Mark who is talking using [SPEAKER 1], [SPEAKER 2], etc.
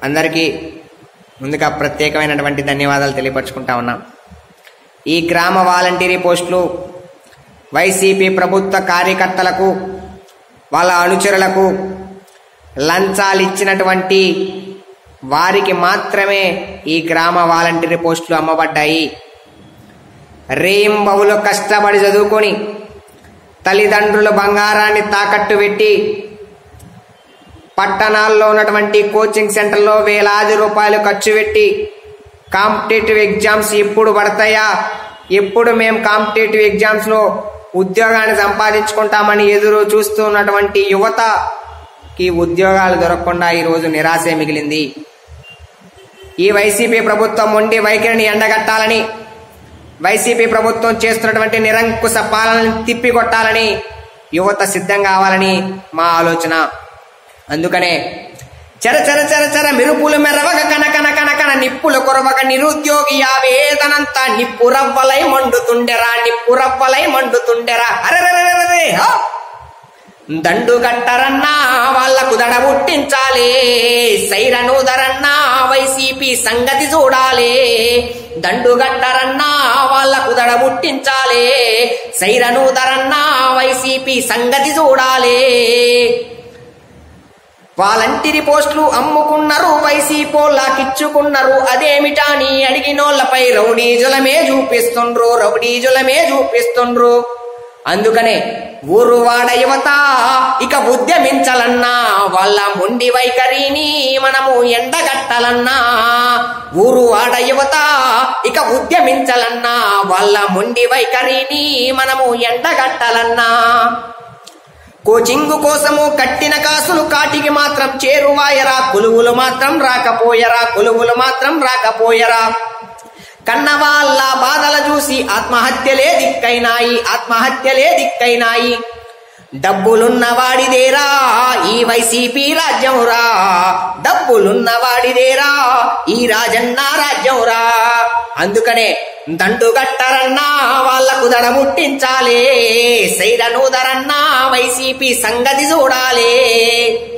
[SPEAKER 1] అందరికీ ముందుగా ప్రత్యేకమైనటువంటి ధన్యవాదాలు తెలియపరచుకుంటా ఉన్నాం. ఈ గ్రామ వాలంటీరీ పోస్టులు వైసీపీ ప్రభుత్వ కార్యకర్తలకు వాళ్ళ అనుచరులకు లంచాలు ఇచ్చినటువంటి వారికి మాత్రమే ఈ గ్రామ వాలంటీరీ పోస్టులు అమ్మబడ్డాయి. రేయింబవులు కష్టపడి చదువుకొని తల్లిదండ్రుల బంగారాన్ని తాకట్టు పెట్టి పట్టణాల్లో ఉన్నటువంటి కోచింగ్ సెంటర్లో వేలాది రూపాయలు ఖర్చు పెట్టి కాంపిటేటివ్ ఎగ్జామ్స్ ఎప్పుడు పడతాయా, ఎప్పుడు మేము కాంపిటేటివ్ ఎగ్జామ్స్ లో ఉద్యోగాన్ని సంపాదించుకుంటామని ఎదురు చూస్తూ ఉన్నటువంటి యువతకి ఉద్యోగాలు దొరకకుండా ఈరోజు నిరాశే మిగిలింది. ఈ వైసీపీ ప్రభుత్వం మొండి వైఖరిని ఎండగట్టాలని, వైసీపీ ప్రభుత్వం చేస్తున్నటువంటి నిరంకుశ పాలనని తిప్పికొట్టాలని యువత సిద్ధం కావాలని మా ఆలోచన. అందుకనే చర చర చర చర మెరుపులు మెరవగ కనకన కనకన నిప్పులు కొరవగ నిరుద్యోగి వేదనంతా నిప్పురవ్వలై మండుతుండెరా, నిప్పురవ్వలై మండుతుండెరా. అరెరెరెరే దండు గట్టరన్నా వాళ్లకు దడ పుట్టించాలి, సైరను ధరన్నా వైసీపీ సంగతి చూడాలి. దండు గట్టరన్నా వాళ్లకు దడ పుట్టించాలి, సైరను ధరన్నా వైసీపీ సంగతి చూడాలి. వాలంటీరీ పోస్టులు అమ్ముకున్నారు, వైసీపోళ్ళకిచ్చుకున్నారు, అదేమిటా అని అడిగినోళ్లపై రౌడీజులమే చూపిస్తుండ్రు. అందుకనే ఊరు వాడ యువత ఇక ఉద్యమించాలన్నా, వాళ్ళ మొండి వైఖరిని మనము ఎండగట్టాలన్నా. ఊరు వాడ యువత ఇక ఉద్యమించాలన్నా, వాళ్ళ మొండి వైఖరిని మనము ఎండగట్టాలన్నా. కోచింగ్ కోసము కట్టిన కాసులు కాటికి మాత్రం చేరువాయరా, కొలువులు మాత్రం రాకపోయరా. కన్నవాళ్ళ బాధలు చూసి ఆత్మహత్యలే దిక్కైనాయి. డబ్బులున్న వాడిదేరా ఈ వైసీపీ రాజ్యంరా, డబ్బులున్న వాడిదేరా ఈ రాజన్న రాజ్యంరా. అందుకనే దండు గట్టరన్నా వాళ్లకు దడ ముట్టించాలి, సైరను ధరన్నా వైసీపీ సంగతి చూడాలి.